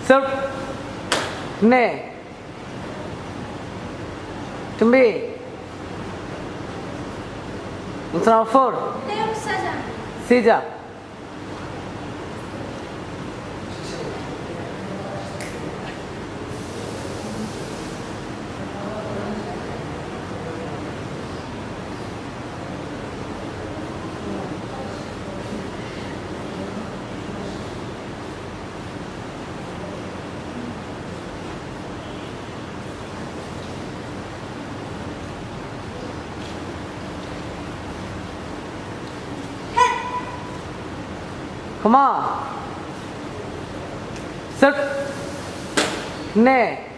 Serve. Ne. Tumbi. What's number 4? Sija. Come on. Serve. Ne.